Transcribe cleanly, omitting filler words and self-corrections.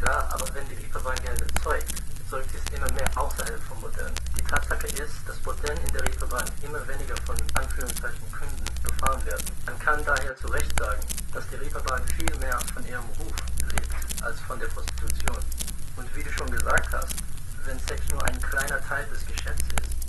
Ja, aber wenn die Reeperbahn Geld erzeugt, erzeugt sie es immer mehr außerhalb vom Bordell. Die Tatsache ist, dass Bordellen in der Reeperbahn immer weniger von Anführungszeichen Kunden befahren werden. Man kann daher zu Recht sagen, dass die Reeperbahn viel mehr von ihrem Ruf lebt, als von der Prostitution. Und wie du schon gesagt hast, wenn Sex nur ein kleiner Teil des Geschäfts ist,